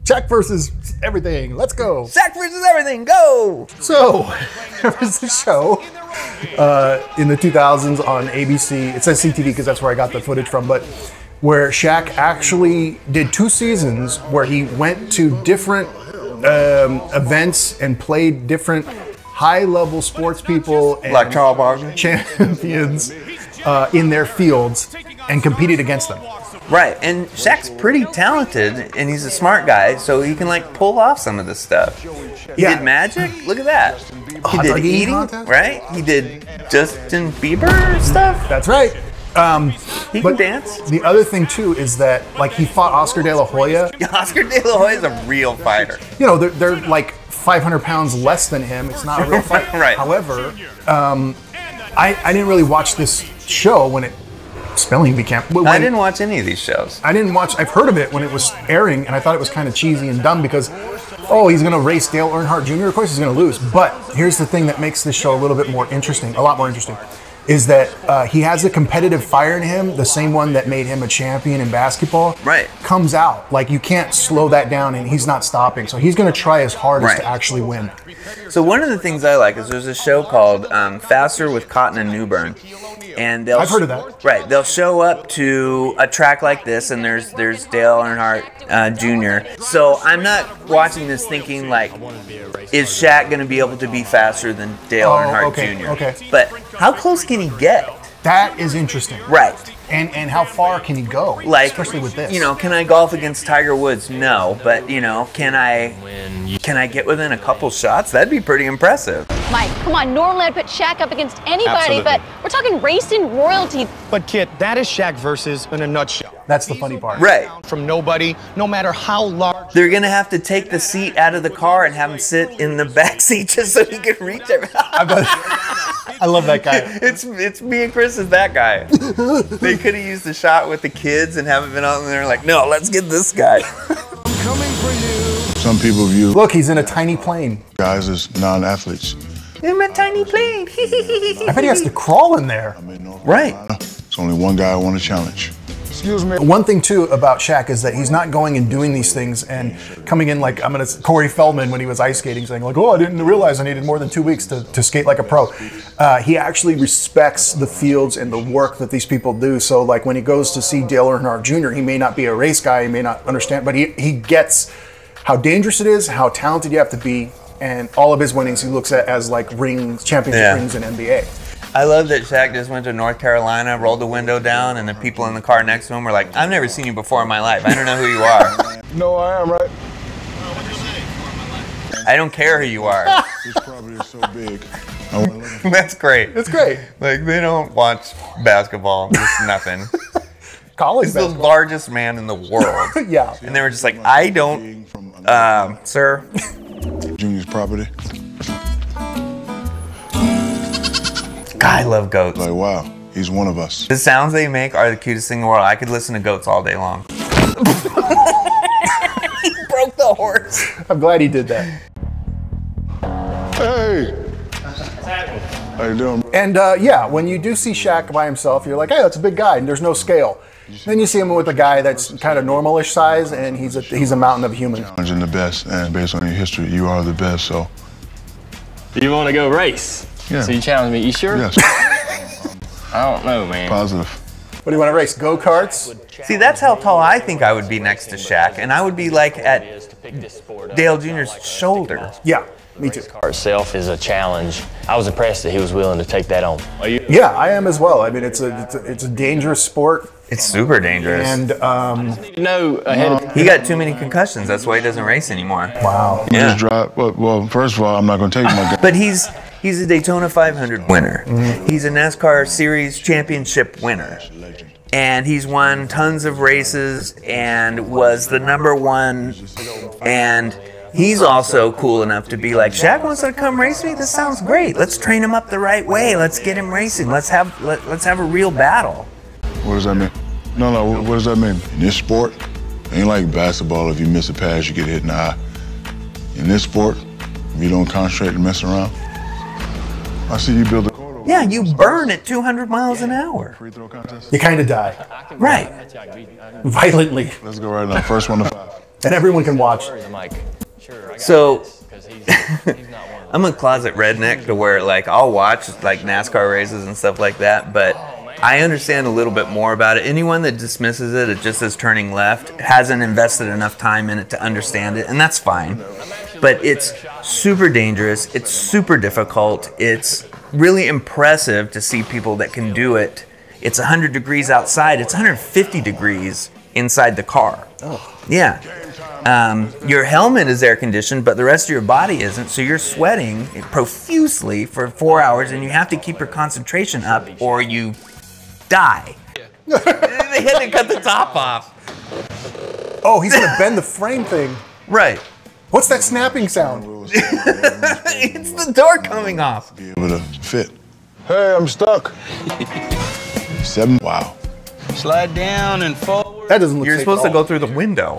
Shaq versus everything. Let's go. Shaq versus everything. Go. So there was a show in the 2000s on ABC. It says CTV because that's where I got the footage from, but where Shaq actually did 2 seasons where he went to different events and played different high-level sports people and Like Charles Barkley? champions in their fields and competed against them. Right, and Shaq's pretty talented, and he's a smart guy, so he can like pull off some of this stuff. He Yeah. did magic. Look at that. He did dog eating eating, contest? right? He did Justin Bieber stuff. That's right. He But can dance. the other thing too is that like he fought Oscar De La Hoya. Oscar De La Hoya is a real fighter. You know, they're like 500 pounds less than him. It's not a real fight. Right. However, I didn't really watch this show when it spelling bee camp. When, I didn't watch any of these shows. I didn't watch. I've heard of it when it was airing, and I thought it was kind of cheesy and dumb because, oh, he's going to race Dale Earnhardt Jr. Of course, he's going to lose. But here's the thing that makes this show a little bit more interesting, a lot more interesting, is that he has a competitive fire in him, the same one that made him a champion in basketball. Right. Comes out like you can't slow that down, and he's not stopping. So he's going to try his hardest Right. to actually win. So one of the things I like is there's a show called Faster with Cotton and Newbern, and they'll I've heard of that. Right, they'll show up to a track like this, and there's Dale Earnhardt Jr. So I'm not watching this thinking like, is Shaq going to be able to be faster than Dale Earnhardt okay, Jr.? okay. But how close can he get? That is interesting. Right. And how far can he go? Like, especially with this. you know, can I golf against Tiger Woods? No, but you know, can I get within a couple shots? That'd be pretty impressive. Mike, come on, normally I'd put Shaq up against anybody, Absolutely. but we're talking racing royalty. But Kit, that is Shaq versus in a nutshell. That's the funny part. Right. From nobody, no matter how large. They're gonna have to take the seat out of the car and have him sit in the back seat just so he can reach everything. I love that guy. It's me and Chris is that guy. They could have used the shot with the kids and haven't been out there like, no, let's get this guy. Some people view Look, he's in a tiny plane. guys as non-athletes. In my tiny plane. I bet he has to crawl in there. Right. It's only one guy I want to challenge. One thing too about Shaq is that he's not going and doing these things and coming in like Corey Feldman when he was ice skating, saying like, "Oh, I didn't realize I needed more than 2 weeks to skate like a pro." He actually respects the fields and the work that these people do. So like when he goes to see Dale Earnhardt Jr., he may not be a race guy, he may not understand, but he gets how dangerous it is, how talented you have to be, and all of his winnings he looks at as like championship rings in NBA. I love that Shaq just went to North Carolina, rolled the window down, and the people in the car next to him were like, I've never seen you before in my life. I don't know who you are. No, I am, right? I don't care who you are. This property is so big. That's great. It's great. Like, they don't watch basketball. It's nothing. College He's the basketball. largest man in the world. Yeah. And they were just like, I don't, sir. Junior's property. God, I love goats. Like, wow, he's one of us. The sounds they make are the cutest thing in the world. I could listen to goats all day long. He broke the horse. I'm glad he did that. Hey! How you doing? And yeah, when you do see Shaq by himself, you're like, hey, that's a big guy, and there's no scale. Then you see him with a guy that's kind of normalish size, and he's a mountain of a human. Challenging the best, and based on your history, you are the best, so. You want to go race? Yeah. So you challenge me. You sure? Yes, I don't know, man. positive. What do you want to race? Go-karts? See, that's how tall I think I would be next to Shaq, and I would be like at Dale Jr.'s shoulder. Yeah, me too. Car itself is a challenge. I was impressed that he was willing to take that on. Are you? Yeah, I am as well. I mean, it's a dangerous sport, It's super dangerous. and No, ahead of He got too many concussions. That's why he doesn't race anymore. wow. Yeah. Just drive. Well, first of all, I'm not going to take my gun. But he's a Daytona 500 winner. He's a NASCAR Series Championship winner. And he's won tons of races and was the #1. And he's also cool enough to be like, Shaq wants to come race me? This sounds great. Let's train him up the right way. Let's get him racing. Let's have a real battle. What does that mean? No, what does that mean? In this sport, it ain't like basketball. If you miss a pass, you get hit in the eye. In this sport, if you don't concentrate and mess around, I see you build a court over Yeah, you burn at 200 miles an hour. free throw contest. You kind of die Right. violently. Let's go right now. First one to 5. And everyone can watch. I'm like, sure. I got So- this, 'cause he's not one. I'm a closet redneck to where like I'll watch like NASCAR races and stuff like that, but I understand a little bit more about it. Anyone that dismisses it just as turning left hasn't invested enough time in it to understand it, and that's fine. But it's super dangerous. It's super difficult. It's really impressive to see people that can do it. It's 100 degrees outside. It's 150 degrees inside the car. Oh. Yeah. Your helmet is air conditioned, but the rest of your body isn't, so you're sweating profusely for 4 hours, and you have to keep your concentration up or you die. They had to cut the top off. Oh, he's gonna bend the frame thing. Right. What's that snapping sound? It's the door coming off. Be able to fit. Hey, I'm stuck. 7. Wow. Slide down and forward. That doesn't look You're safe supposed at to all. go through the window.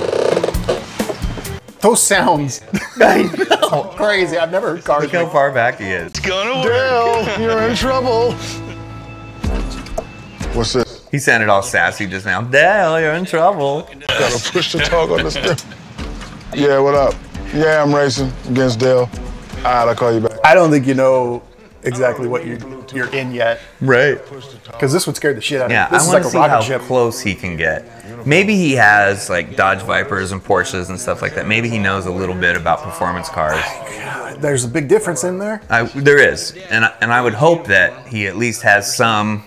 Those sounds. I know. Crazy. I've never heard cars Look how make. far back he is. Dale, you're in trouble. What's this? He sounded all sassy just now. Dale, you're in trouble. Gotta push the talk on the script. Yeah, what up? Yeah, I'm racing against Dale. All right, I'll call you back. I don't think you know exactly what you're in yet, Right. because this would scare the shit out of Yeah, you. This I is want like to a see how rocket ship. close he can get. Maybe he has like Dodge Vipers and Porsches and stuff like that. Maybe he knows a little bit about performance cars. There's a big difference in there. There is, and I would hope that he at least has some.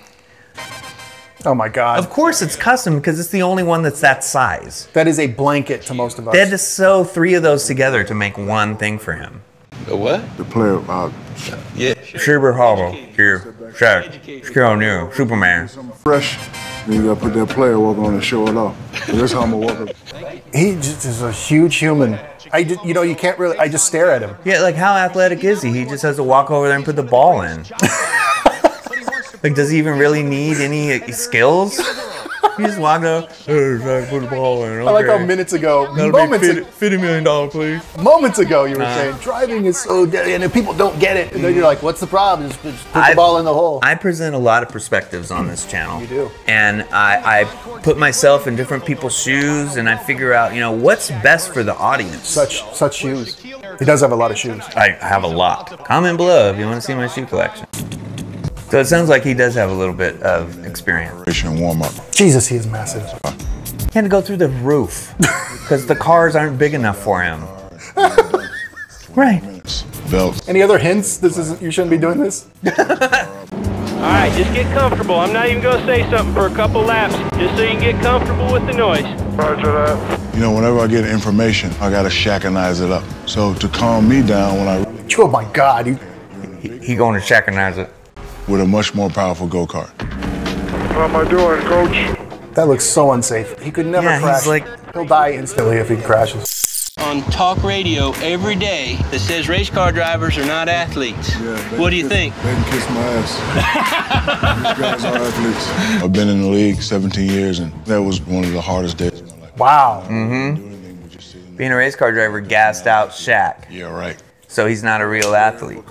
Oh my God. Of course, it's custom because it's the only one that's that size. That is a blanket to most of us. They had to sew 3 of those together to make one thing for him. A what? The player, Yeah. Schubert Hobble, here, Shaq, Shaquille O'Neal, Superman. fresh. Then you gotta put that player walk on and show it off. So that's how I'm gonna walk up. He just is a huge human. You can't really. I just stare at him. Yeah, like how athletic is he? He just has to walk over there and put the ball in. Like, does he even really need any skills? He just walked up, hey, Shaq, put the ball in. Okay. I like how minutes ago, $50 million, please. moments ago, you were saying driving is so deadly, and if people don't get it, and then you're like, "What's the problem? Just put the ball in the hole." I present a lot of perspectives on this channel. You do. And I put myself in different people's shoes, and I figure out, what's best for the audience. Such shoes. He does have a lot of shoes. I have a lot. Comment below if you want to see my shoe collection. So it sounds like he does have a little bit of experience. And warm up. Jesus, he is massive. He had to go through the roof because the cars aren't big enough for him. Right. Belts. Any other hints? You shouldn't be doing this. All right, just get comfortable. I'm not even going to say something for a couple laps, just so you can get comfortable with the noise. Roger that. Whenever I get information, I gotta Shaqanize it up. So to calm me down when I Oh my God. He going to Shaqanize it. with a much more powerful go-kart. How am I doing, Coach? That looks so unsafe. He could never Yeah, he's crash. like- He'll die instantly if he crashes. On talk radio every day that says race car drivers are not athletes. What do you think? They can kiss my ass. These guys are athletes. I've been in the league 17 years, and that was one of the hardest days of my life. Wow. Being a race car driver gassed out Shaq, Yeah, right. so he's not a real athlete.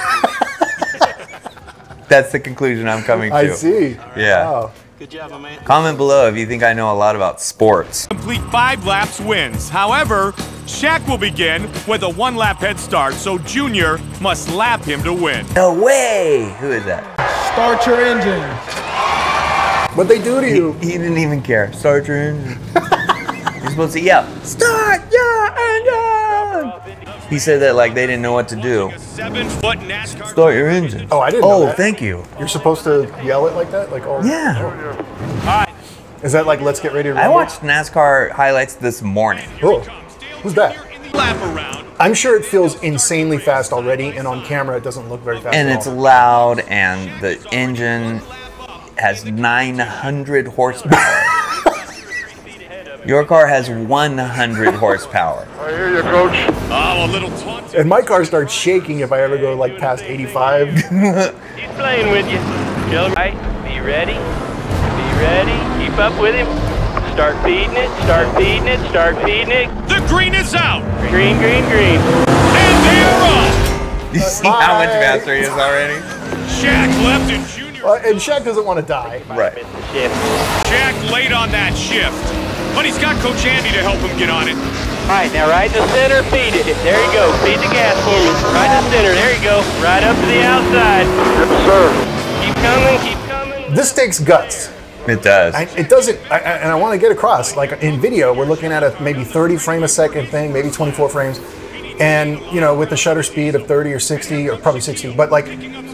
That's the conclusion I'm coming to. I see. Yeah. Wow. Good job, my man. Comment below if you think I know a lot about sports. Complete 5 laps wins. However, Shaq will begin with a 1-lap head start, so Junior must lap him to win. No way! Who is that? Start your engine. What'd they do to you? He didn't even care. Start your engine. You're supposed to yell, start your engine! He said that like they didn't know what to do. 7-foot NASCAR. Start your engine. Oh, I didn't know that. Thank you. You're supposed to yell it like that? Like, oh. Yeah. Is that like, let's get ready to I rumble? watched NASCAR highlights this morning. Oh. Who's that? Lap around. I'm sure it feels insanely fast already, and on camera it doesn't look very fast And at it's all. loud, and the engine has 900 horsepower. Your car has 100 horsepower. I hear you, Coach. Oh, a little taunt. And my car starts shaking if I ever go like past 85. He's playing with you. All right, be ready. Be ready. Keep up with him. Start feeding it. Start feeding it. Start feeding it. The green is out. Green, green, green. And they're off. You see how much faster he is already? Shaq left and Junior. And Shaq doesn't want to die. Right. Shift. Shaq late on that shift. But he's got Coach Andy to help him get on it. All right, now right in the center, feed it. There you go. Feed the gas for me. Right in the center. There you go. Right up to the outside. Yes, sir. Keep coming. Keep coming. This takes guts. It does. It doesn't, and I want to get across, like in video, we're looking at a maybe 30 frame a second thing, maybe 24 frames, and you know, with the shutter speed of 30 or 60, or probably 60, but like,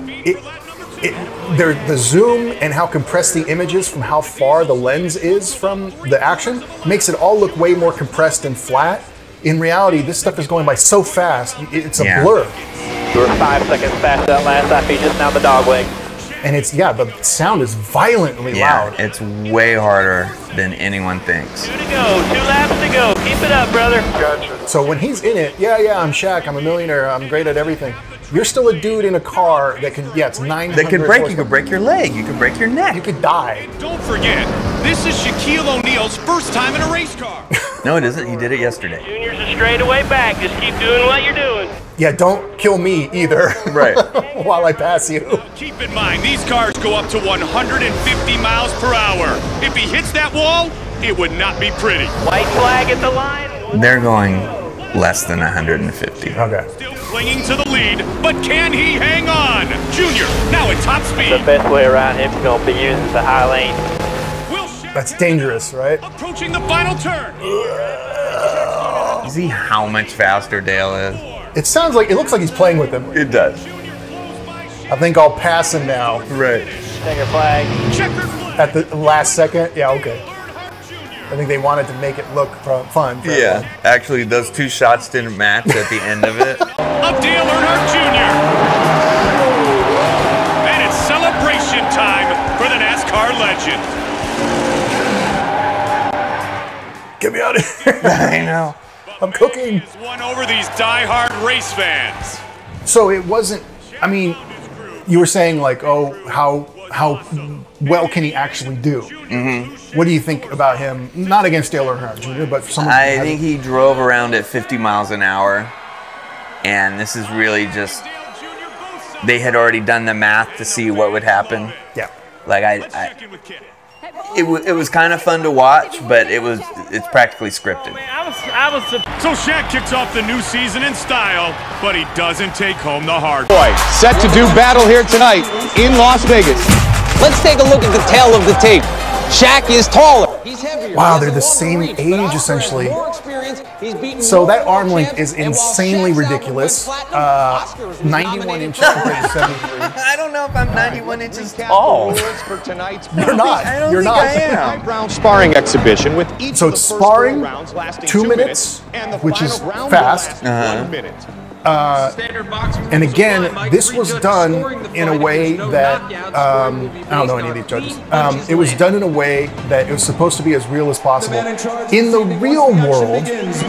the zoom and how compressed the image is from how far the lens is from the action makes it all look way more compressed and flat. In reality, this stuff is going by so fast, it's a blur. You were 5 seconds past that last IP, just now the dog leg. And it's, yeah, the sound is violently loud. It's way harder than anyone thinks. 2 to go, 2 laps to go. Keep it up, brother. Gotcha. So when he's in it, I'm Shaq, I'm a millionaire, I'm great at everything. You're still a dude in a car that can, it's 900 That could break, you horsepower. could break your leg, you could break your neck. You could die. Don't forget, this is Shaquille O'Neal's first time in a race car. No, it isn't. He did it yesterday. Junior's a straightaway back. Just keep doing what you're doing. Yeah, don't kill me either. Right. While I pass you. Keep in mind, these cars go up to 150 miles per hour. If he hits that wall, it would not be pretty. White flag at the line. They're going less than 150. Okay. Still clinging to the lead, but can he hang on? Junior, now at top speed. The best way around him is going to be using the high lane. That's dangerous, right? Approaching the final turn. You see how much faster Dale is? It sounds like, it looks like he's playing with him. It does. I think I'll pass him now. Right. Checker flag. At the last second? Yeah, okay. I think they wanted to make it look fun. For everyone. Actually, those 2 shots didn't match at the end of it. Of Dale Earnhardt Jr. And it's celebration time for the NASCAR legend. Get me out of here. I know. I'm cooking. Won over these die-hard race fans. So it wasn't, I mean, you were saying like, oh, how well can he actually do? Mm-hmm. What do you think about him? Not against Dale Earnhardt Jr., but someone. I think he drove around at 50 miles an hour, and this is really just, they had already done the math to see what would happen. Yeah. Like it was kind of fun to watch, but it's practically scripted. So Shaq kicks off the new season in style, but he doesn't take home the hard. Boy, set to do battle here tonight in Las Vegas. Let's take a look at the tail of the tape. Shaq is taller. He's heavier. Wow, they're the same age essentially. So that arm length is insanely ridiculous. 91 inches compared to 73. I don't know if I'm 91 inches tall. You're not. I don't You're think not. I am. Round sparring exhibition with each So of the it's first sparring, 4 rounds lasting 2 2 minutes, and the which is final round fast. lasting 1 minute. And again, this was done in a way that, I don't know any of these judges. It was done in a way that it was supposed to be as real as possible. In the real world,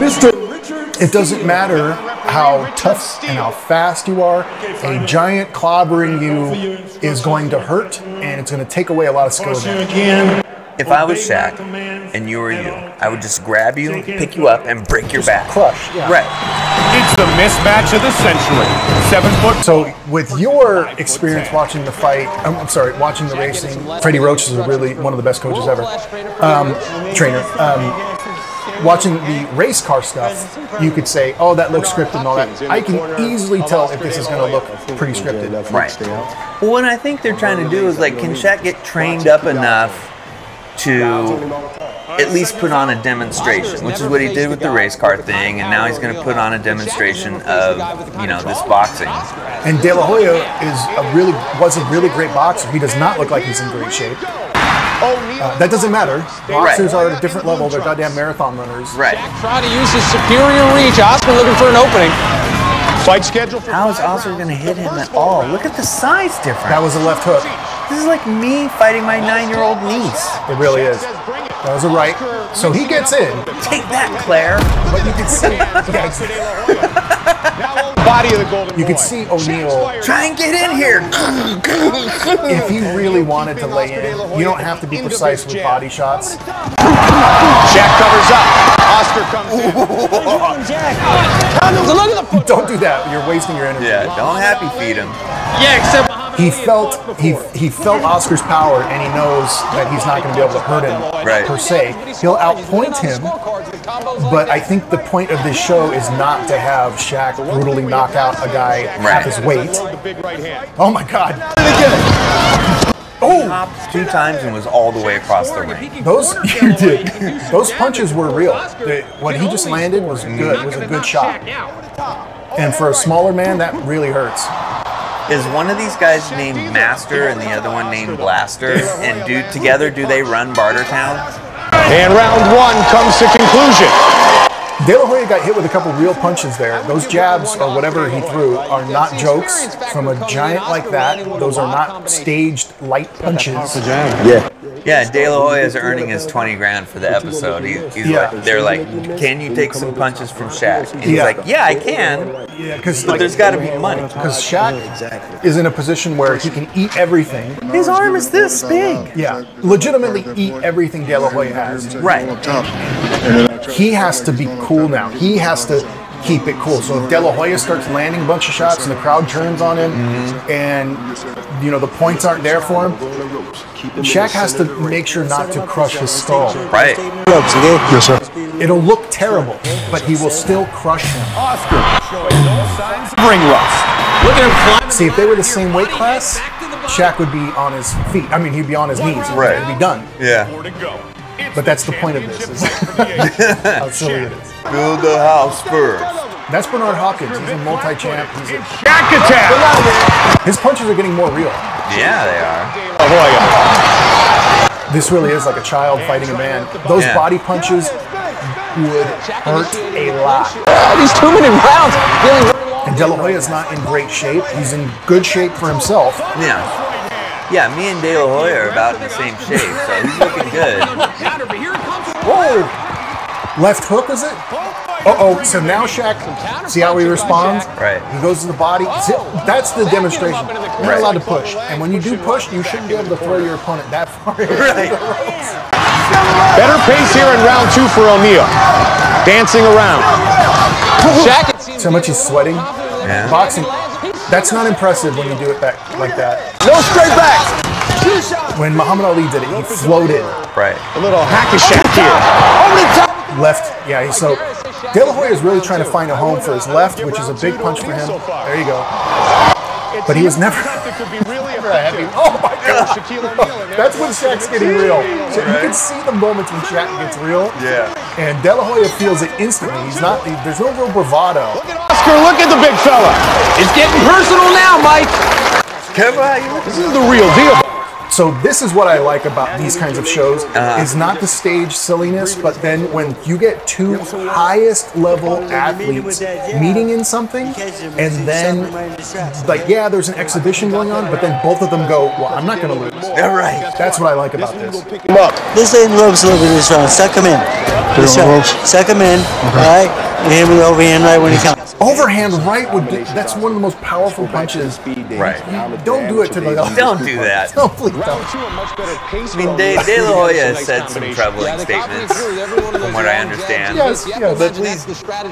it doesn't matter how tough and how fast you are, a giant clobbering you is going to hurt, and it's going to take away a lot of skill. If I was Shaq and you were you, I would just grab you, pick you up, and break your back. Crush, yeah. Right. It's the mismatch of the century. 7 foot. So, with your experience watching the fight, watching the racing, Freddie Roach is really one of the best coaches ever, trainer. Watching the race car stuff, you could say, oh, that looks scripted and all that. I can easily tell if this is going to look pretty scripted. Right. Well, what I think they're trying to do is, like, can Shaq get trained up enough to at least put on a demonstration, which is what he did with the race car thing, and now he's going to put on a demonstration of, this boxing. And De La Hoya was a really great boxer. He does not look like he's in great shape. That doesn't matter. Boxers are at a different level. They're goddamn marathon runners. Right. Try to use his superior reach. Oscar looking for an opening. Fight schedule for How is Oscar going to hit him at all? Look at the size difference. That was a left hook. This is like me fighting my 9-year-old niece. It really is. That was a right. So he gets in. Take that, Claire. But you can see, body of the Golden you Boy. could see O'Neal. Try and get in here. If he really wanted to lay in, you don't have to be precise with body shots. Shaq covers up. Oscar comes in. Don't do that. You're wasting your energy. Yeah, don't happy feed him. Yeah, except he felt Oscar's power, and he knows that he's not going to be able to hurt him per se. He'll outpoint him, but I think the point of this show is not to have Shaq brutally knock out a guy half his weight. Oh my God! Oh! Hopped 2 times and was all the way across the ring. Those punches were real. What he just landed was good. It was a good shot. And for a smaller man, that really hurts. Is one of these guys named Master and the other one named Blaster? And together, do they run Bartertown? And round 1 comes to conclusion. De La Hoya got hit with a couple real punches there. Those jabs or whatever he threw are not jokes from a giant like that. Those are not staged light punches. Yeah, De La Hoya is earning his 20 grand for the episode. They're like, can you take some punches from Shaq? And he's like, yeah, I can. Yeah, because but there's got to be money. Because Shaq is in a position where he can eat everything. His arm is this big. Yeah, legitimately eat everything De La Hoya has. Right. He has to be cool now. He has to keep it cool. So if De La Hoya starts landing a bunch of shots and the crowd turns on him, and the points aren't there for him, Shaq has to make sure not to crush his skull. Right. Yes, sir. It'll look terrible, but he will still crush him. Oscar showing no signs of ring rust. Look at him climb. See, if they were the same weight class, Shaq would be on his feet. I mean, he'd be on his knees. Right. He'd be done. Yeah. But that's the point of this. How silly it is. Build the house first. That's Bernard Hopkins. He's a multi-champ. Shaq attack. His punches are getting more real. Yeah, they are. This really is like a child fighting a man. Those body punches would hurt a lot. These 2 minute rounds. And De La Hoya's not in great shape. He's in good shape for himself. Yeah, me and De La Hoya are about in the same shape, so he's looking good. Whoa! Left hook, is it? Uh-oh, so now Shaq, see how he responds? Right. He goes to the body. That's the demonstration. You're not allowed to push. And when you do push, you shouldn't be able to throw your opponent that far. Right. Better pace here in round 2 for O'Neal. Dancing around. Shaq. So much he's sweating. Yeah. Boxing, that's not impressive when you do it like that. No straight backs. When Muhammad Ali did it, he floated. Right. A little hack of Shaq here. Over the top. Left, yeah, so De La Hoya is really trying to find a home for his left, which is a big punch for him. There you go. But he was never heavy. Oh my God! That's when Shaq's getting real. So you can see the moments when Shaq gets real. Yeah. And De La Hoya feels it instantly. There's no real bravado. Oscar, look at the big fella. It's getting personal now, Mike. This is the real deal. So this is what I like about these kinds of shows, is not the stage silliness, but then when you get 2 highest level athletes meeting in something, and then, there's an exhibition going on, but then both of them go, well, I'm not going to lose. Yeah, right. That's what I like about this. This ain't ropes a little bit this round. Suck him in. Suck him in, all right? And hit him with the overhand right when he comes. Overhand right that's one of the most powerful punches. Right. Don't do it to the Don't do that. No, please don't. I mean, De La Hoya has said some troubling statements, from what I understand. Yes. But please,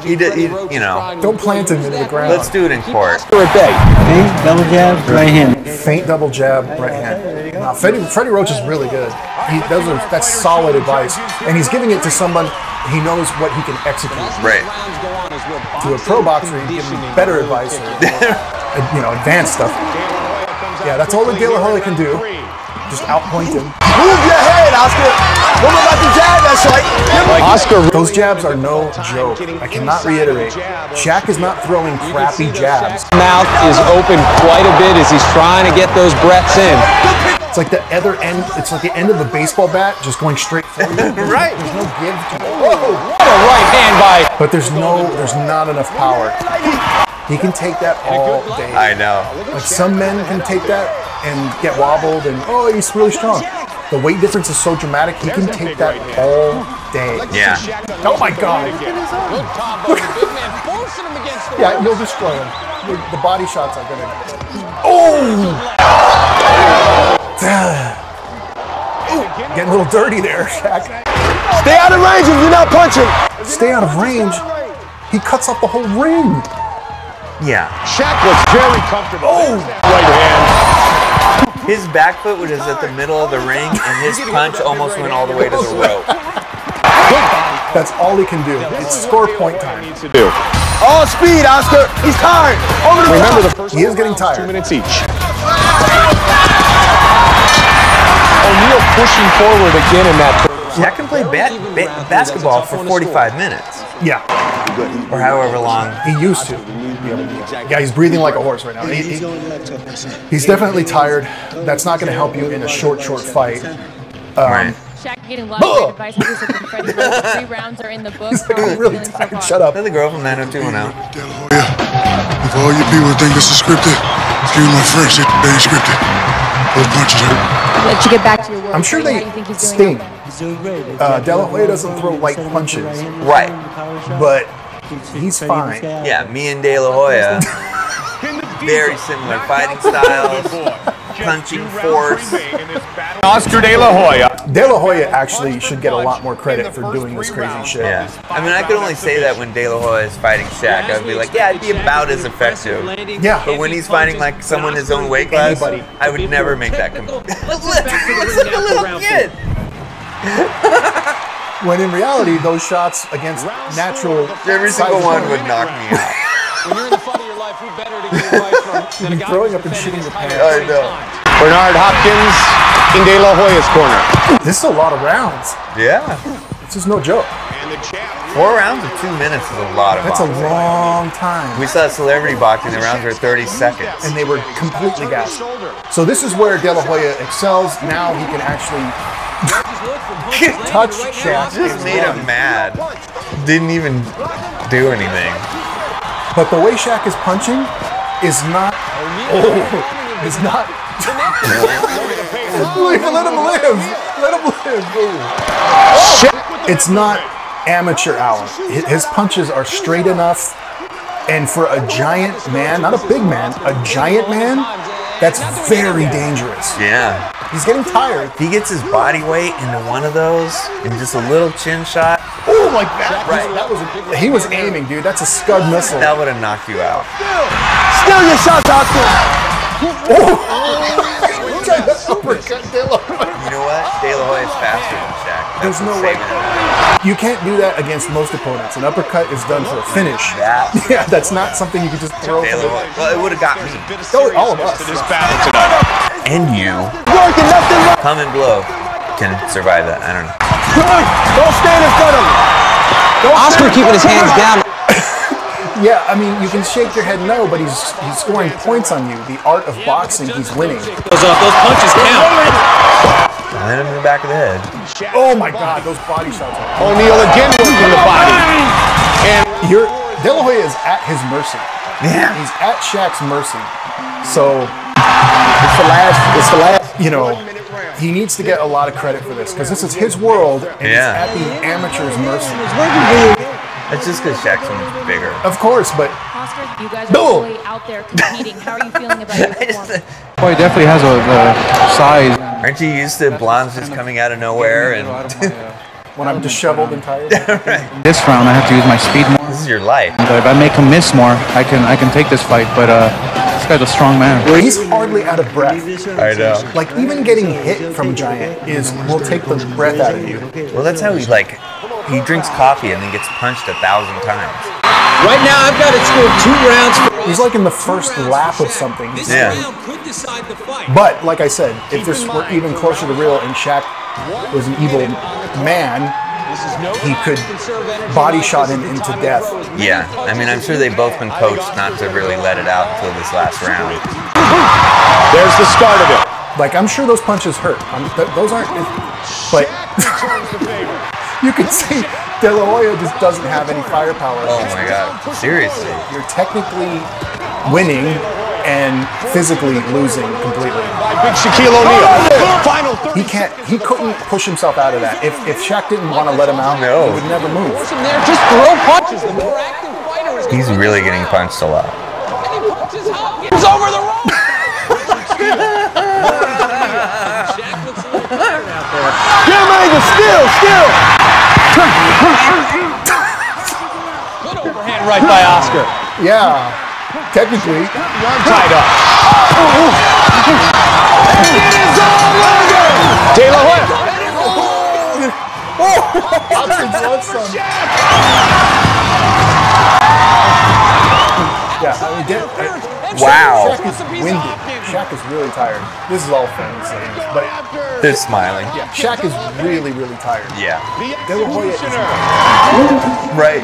don't plant him into the ground. Let's do it in court. Feint, double jab, right hand. Feint, double jab, right hand. Now, Freddie Roach is really good. That's solid advice. And he's giving it to someone he knows what he can execute. Right. To a pro boxer, he'd give him better advice or advanced stuff. Yeah, that's all that De La Hoya can do. Just outpoint him. Move your head, Oscar. What about the jab? That's right. Oscar. Those jabs are no joke. I cannot reiterate. Shaq is not throwing crappy jabs. Mouth is open quite a bit as he's trying to get those breaths in. It's like the other end. It's like the end of a baseball bat, just going straight forward. Right. There's no give to it. Whoa! What a right hand by. But there's not enough power. He can take that all day. I know. Like some men can take that and get wobbled and he's really strong. The weight difference is so dramatic. He can take that all day. Yeah. Oh my God. Yeah, you'll destroy him. The body shots are gonna. Oh! Getting a little dirty there, Shaq. Stay out of range if you're not punching. Stay out of range? He cuts up the whole ring. Yeah. Shaq looks very comfortable. Oh! Right hand. His back foot was at the middle of the ring, and his punch almost went all the way to the rope. That's all he can do. It's score point time. All speed, Oscar. He's tired. Over the Remember the first he is getting tired. 2 minutes each. O'Neal pushing forward again in that. Shaq can play basketball for 45 minutes. Yeah. Or however long. He used to. Yeah, he's breathing like a horse right now. He's definitely tired. That's not going to help you in a short fight. Right. Shaq getting lots of advice from Freddie. 3 rounds are in the book. He's like, I'm really tired. Shut up. That's the girl from 90210. If all you people think this is scripted, excuse my French, it ain't scripted. Those punches hurt. Let you get back to your work. I'm sure they sting. De La Hoya doesn't throw light punches. Right. But he's fine. Yeah, me and De La Hoya, very similar fighting styles, punching force. Oscar De La Hoya. De La Hoya actually should get a lot more credit for doing this crazy shit. Yeah. I mean, I could only say that when De La Hoya is fighting Shaq. I'd be like, yeah, I'd be about as effective. Yeah. But when he's fighting like someone his own weight class, I would never make that comparison. Listen to the little kid. When in reality, those shots against natural... Every single one would knock me out. When you're in the fight of your life, who better to get advice from than a guy throwing up and shitting your pants. I know. Bernard Hopkins in De La Hoya's corner. This is a lot of rounds. Yeah. This is no joke. 4 rounds of 2 minutes is a lot of That's boxing. a long time. We saw celebrity boxing, the rounds were 30 seconds. And they were completely gassed. So this is where De La Hoya excels. Now he can actually touch Shaq. Just made him mad. Didn't even do anything. But the way Shaq is punching is not... Oh, is not... Let him live. Let him live. It's not amateur hour. His punches are straight enough. And for a giant man, not a big man, a giant man, that's very dangerous. Yeah. He's getting tired. He gets his body weight into one of those and just a little chin shot. Oh, like that. Right. He was aiming, dude. That's a Scud missile. That would have knocked you out. Still your shots, Oscar. You know what? De La Hoya is faster than Shaq. There's no way. You can't do that against most opponents. An uppercut is done for a finish. Yeah, that's not something you can just throw. Well, it would have got me. Oh, all of us. And you. Come and blow. Can survive that. I don't know. Don't stand in front of him. Oscar keeping his hands down. Yeah, I mean, you can shake your head no, but he's scoring points on you. The art of boxing, he's winning. Those punches count. Hit him in the back of the head. Oh my God, those body shots. O'Neal again working the body. And De La Hoya is at his mercy. Yeah. He's at Shaq's mercy. So it's the last. You know, he needs to get a lot of credit for this because this is his world and he's at the amateur's mercy. It's just because Shaq's so much bigger. Of course, but Oscar, you guys are really out there competing. How are you feeling about your performance? Well, he definitely has the size. Aren't you used to blondes just coming out of nowhere and when I'm disheveled and tired? This round, I have to use my speed more. This is your life. But if I make him miss more, I can take this fight. But this guy's a strong man. He's hardly out of breath. I know. Like even getting hit from Giant will take the breath out of you. Well, that's how he drinks coffee and then gets punched 1,000 times. Right now, I've got it scored 2 rounds. He's like in the first lap of something. Yeah. But like I said, if this were even closer to real and Shaq was an evil man, he could body shot him into death. Yeah, I mean, I'm sure they've both been coached not to really let it out until this last round. There's the start of it. Like, I'm sure those punches hurt. Those aren't... But you can see De La Hoya just doesn't have any firepower. Oh my God, seriously. You're technically winning and physically losing completely. Big Shaquille O'Neal. Final 30. He couldn't push himself out of that. If Shaq didn't want to let him out, he would never move. Just throw punches. The more active fighter is. He's really getting punched a lot. He's over the rope. Still. Good overhand right by Oscar. Yeah. Technically. Arm tied up. And it is all over! De La Hoya. Yeah, I mean, wow. Shaq is winded. Shaq is really tired. This is all fans saying this, but they're smiling. Yeah, Shaq is really, really tired. Yeah. De La Hoya is right.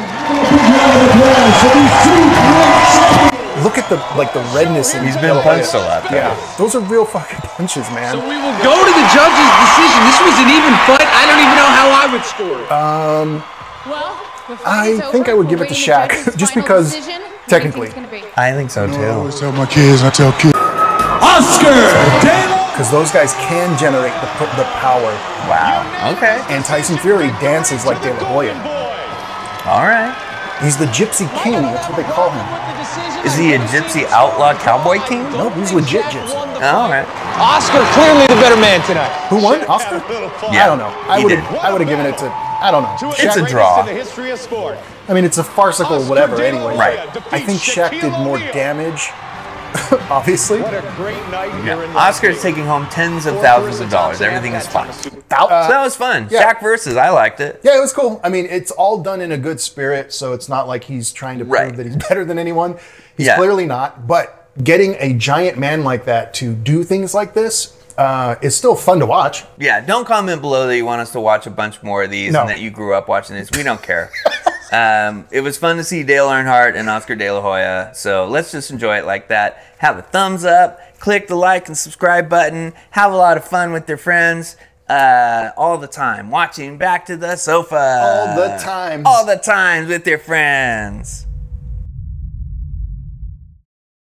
Look at the redness in He's been punched a lot. Yeah, those are real fucking punches, man. So we will go to the judge's decision. This was an even fight. I don't even know how I would score it. I think I would give it to Shaq, just because technically. I think so too. I always tell my kids, I tell kids. Oscar because those guys can generate the power. Wow. Okay. And Tyson Fury dances like De La Hoya. All right. He's the Gypsy King. That's what they call him. Is he a Gypsy outlaw cowboy king? No, he's legit Gypsy. All right. Oscar, clearly the better man tonight. Who won? Oscar? Yeah, I don't know. I would have given it to. I don't know. It's a draw. I mean, it's a farcical whatever anyway. Right. I think Shaq did more damage. Obviously. Yeah. Oscar's taking home tens of thousands of dollars. Everything is fine. So that was fun. Yeah. Shaq versus. I liked it. Yeah, it was cool. I mean, it's all done in a good spirit, so it's not like he's trying to prove that he's better than anyone. He's clearly not. But getting a giant man like that to do things like this is still fun to watch. Yeah, don't comment below that you want us to watch a bunch more of these and that you grew up watching this. We don't care. It was fun to see Dale Earnhardt and Oscar De La Hoya, so let's just enjoy it like that. Have a thumbs up, click the like and subscribe button, have a lot of fun with your friends all the time. Watching Back to the Sofa. All the time. All the time with your friends.